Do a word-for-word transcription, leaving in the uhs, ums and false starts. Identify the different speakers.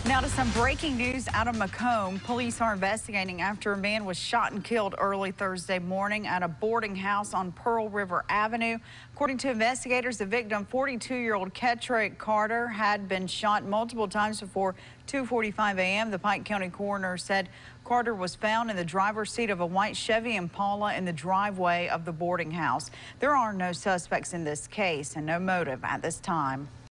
Speaker 1: Now to some breaking news out of McComb. Police are investigating after a man was shot and killed early Thursday morning at a boarding house on Pearl River Avenue. According to investigators, the victim, forty-two-year-old Ketrick Carter, had been shot multiple times before two forty-five a m The Pike County coroner said Carter was found in the driver's seat of a white Chevy Impala in the driveway of the boarding house. There are no suspects in this case and no motive at this time.